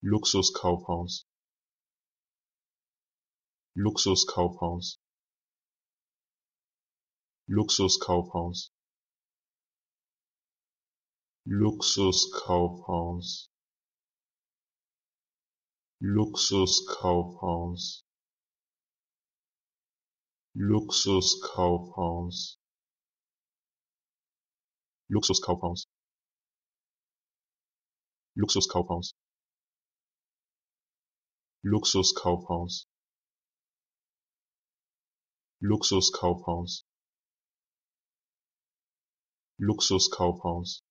Luxuskaufhaus, Luxuskaufhaus, Luxuskaufhaus, Luxuskaufhaus, Luxuskaufhaus, Luxuskaufhaus, Luxuskaufhaus, Luxuskaufhaus, Luxuskaufhaus, Luxuskaufhaus, Luxuskaufhaus,